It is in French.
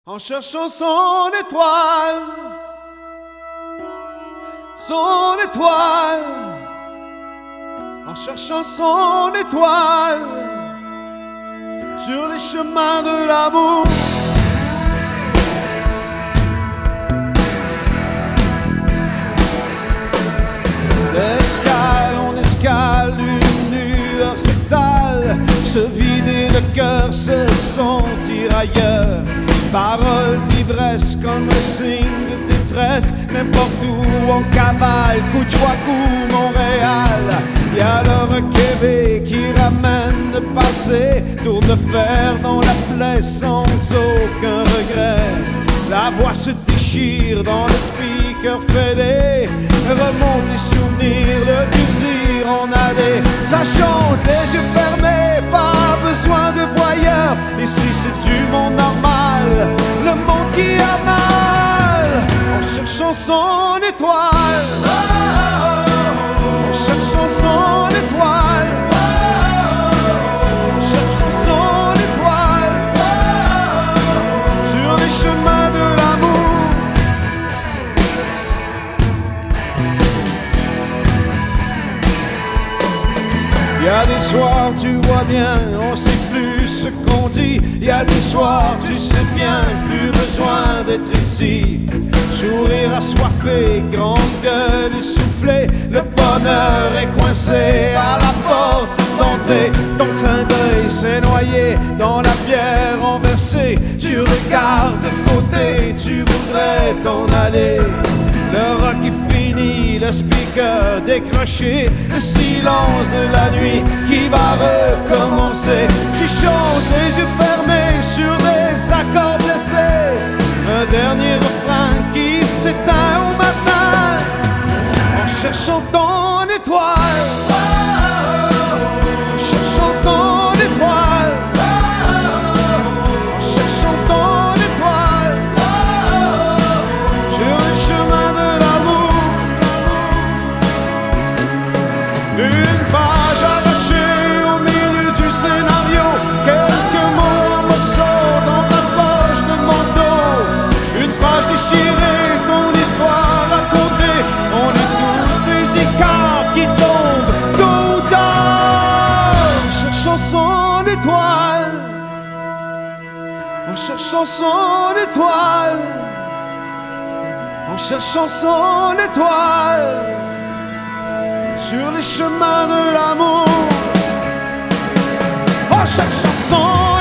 En cherchant son étoile, en cherchant son étoile, sur les chemins de l'amour. D'escale en escale, une lueur s'étale, se vider le cœur, se sentir ailleurs. Paroles d'ivresse comme un signe de détresse, n'importe où on cavale, coup de joie, coup Montréal. Y a le requébé qui ramène le passé, tour de fer dans la plaie sans aucun regret. La voix se déchire dans le speaker fêlé, remonte les souvenirs, le désir en aller. Ça chante les yeux fermés, pas besoin de voyeurs. Ici c'est du monde normal, le monde qui a mal. En cherchant son étoile, en cherchant son étoile, en cherchant son étoile, sur les chemins de l'amour. Y a des soirs, tu vois bien, on sait plus ce qu'on dit. Y a des soirs, tu sais bien, plus besoin d'être ici. Sourire assoiffé, grande gueule essoufflée, le bonheur est coincé à la porte d'entrée. Ton clin d'œil s'est noyé dans la bière renversée. Tu regardes de côté, tu voudrais t'en aller. Le rock est fini, le speaker décroché, le silence de la nuit qui va recommencer. Tu chantes les yeux fermés sur des accords blessés, un dernier refrain qui s'éteint au matin. En cherchant ton étoile, en cherchant ton étoile, en cherchant ton étoile, sur les chemins de l'amour. Une page arrachée au milieu du scénario, quelques mots en morceaux dans ta poche de manteau. Une page déchirée, ton histoire racontée. On est tous des écarts qui tombent tôt ou tard. En cherchant son étoile, en cherchant son étoile, en cherchant son étoile, sur les chemins de l'amour. En cherchant son